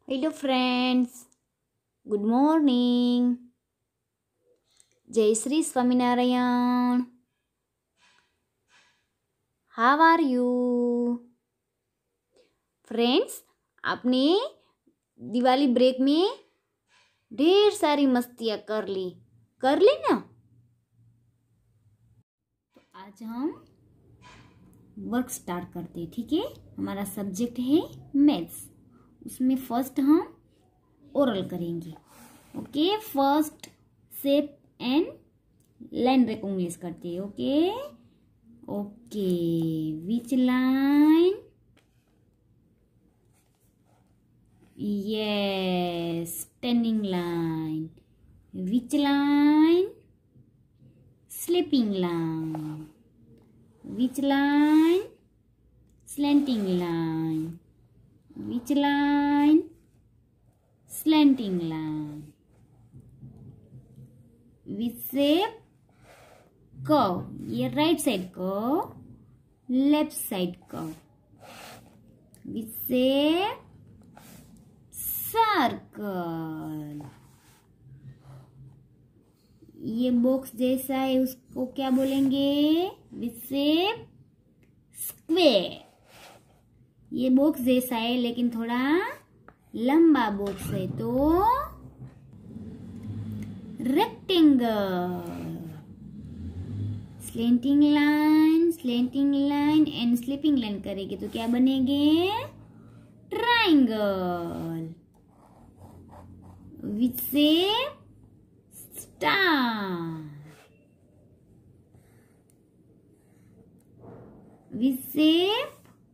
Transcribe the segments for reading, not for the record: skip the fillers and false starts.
Hello friends, good morning. Jai Sri Swaminarayan. How are you? Friends, आपने Diwali break में ढेर सारी मस्तियाँ कर ली ना। तो आज हम वर्क स्टार्ट करते हैं, ठीक है। हमारा सब्जेक्ट है मैथ्स। उसमें फर्स्ट हम ओरल करेंगे। Okay, first shape and line recognise करते हैं। Okay, which line? yes, standing line. Which line? Sleeping line. Which line? Slanting line. Which line? Slanting line. Which shape? Curve. ये right side curve, left side curve. Which shape? Circle. ये box जैसा है, उसको क्या बोलेंगे? Which shape? Square. ये box जैसा है लेकिन थोड़ा लंबा बॉक्स है, तो rectangle. Slanting line and sleeping line करेंगे तो क्या बनेंगे? Triangle. Which shape? Star. Which shape?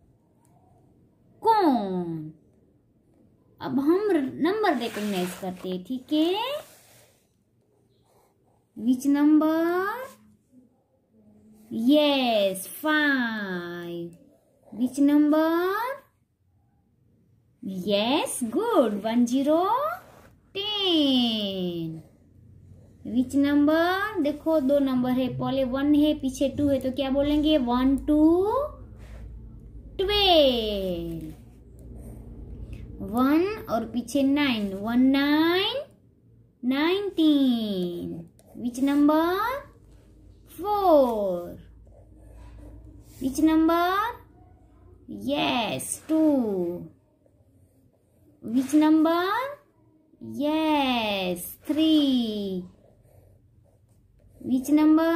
Cone. अब हम नंबर रिकॉग्नाइज करते हैं, ठीक है। Which number? Yes, 5. Which number? Yes, good. 1 0 10. Which number? देखो दो नंबर है, पहले 1 है पीछे 2 है, तो क्या बोलेंगे? 1 2 12। 1 और पीछे 9, 1 9 19। Which number? 4। Which number? Yes, 2। Which number? Yes, 3. Which number?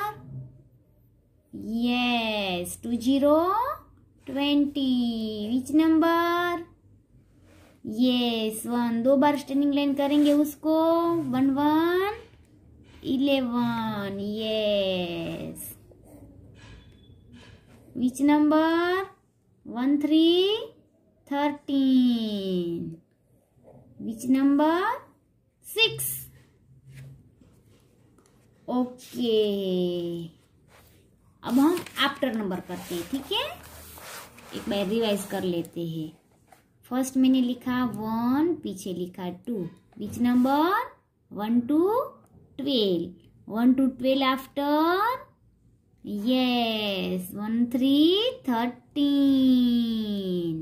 Yes, 2 0 20. Which number? Yes, 1. 2 बार स्टैंडिंग लाइन करेंगे उसको। 1 1 11. Yes. Which number? 1 3 13. Which number? 6. ओके, अब हम आफ्टर नंबर करते हैं, ठीक है। एक बार रिवाइज कर लेते हैं। फर्स्ट मैंने लिखा 1, पीछे लिखा 2। Which number? 1 2 12। 1 2 12 after? Yes, 1 3 13।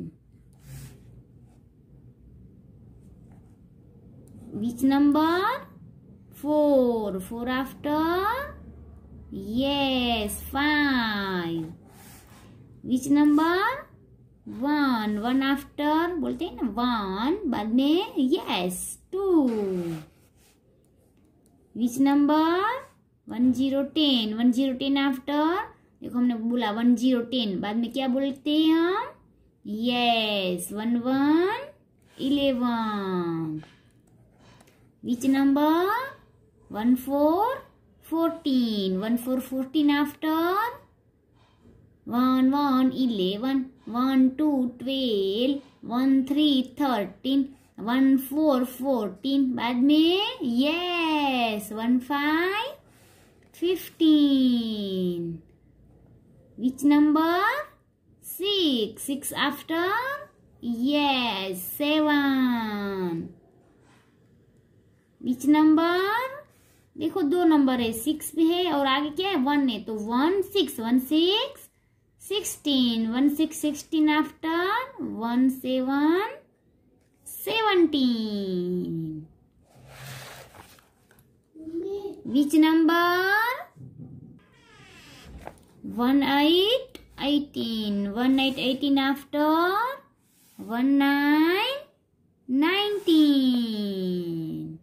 Which number? 4. 4 after? Yes, 5. Which number? 1. 1 after? बोलते हैं ना 1, बाद में yes, 2. Which number? 1 0 10. 1 0 10 after? देखो हमने बोला 1 0 10, बाद में क्या बोलते हैं हम? Yes, 1 1 11. Which number? 1 4 14. 1 4 14 after? 1 1 11. 1 2 12. 1 3 13. 1 4 14. बाद में yes, 1 5 15. Which number? 6. 6 after? Yes, 7. Which number? देखो दो नंबर है, 6 भी है और आगे क्या है? 1 है, तो 1 6 1 6 16. 1 6 16 after? 1 7 17. Which number? 1 8 18. 1 8 18 after 1 9 19.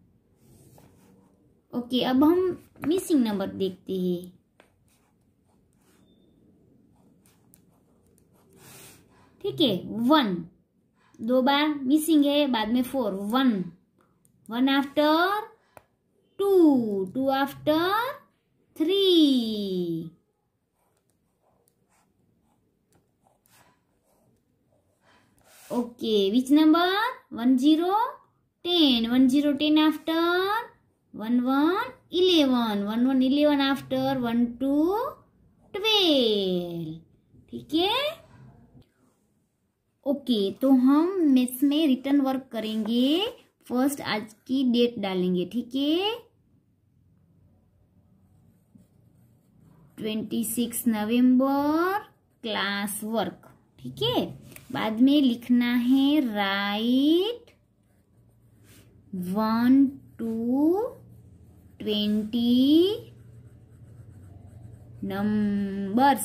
ओके, अब हम मिसिंग नंबर देखते हैं। ठीक है, 1 2 बार मिसिंग है, बाद में 4 1 1 after 2 2 after 3. Okay, which number? 1 0 10. 1 0 10 after 1 1 11. 1 1 11 after 1 2 12. ठीक है। ओके, तो हम मैथ्स में रिटर्न वर्क करेंगे। फर्स्ट आज की डेट डालेंगे। ठीक है, 26 नवंबर क्लास वर्क। ठीक है, बाद में लिखना है राइट 1 to 20 नंबर्स।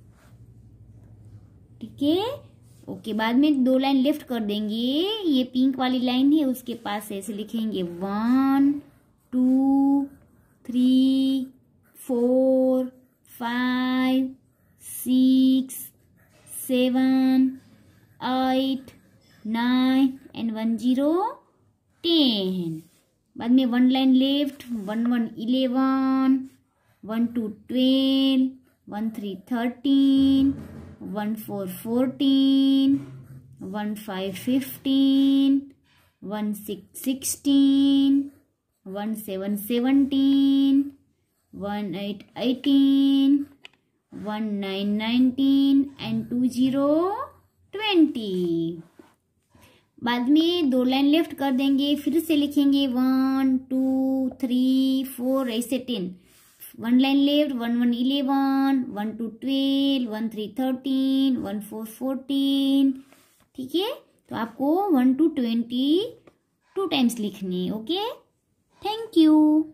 ठीक है, ओके, बाद में 2 लाइन लेफ्ट कर देंगे। ये पिंक वाली लाइन है, उसके पास ऐसे लिखेंगे 1 2 3 4 5 6 7 8 9 and 1 0 10. बाद में 1 लाइन लेफ्ट 1 1 11 1 2 12 1 3 13 1 4 14 1 5 15 1 6 16 1 7 17 1 8 18 1 9 19 and 2 0 20. बाद में 2 लाइन लेफ्ट कर देंगे, फिर से लिखेंगे 1 2 3 4 ऐसे 10. 1 लाइन लेफ्ट 1 1 11 1 2 12 1 3 13 1 4 14. ठीक है, तो आपको 1 to 20 2 टाइम्स लिखनी है। Okay, thank you.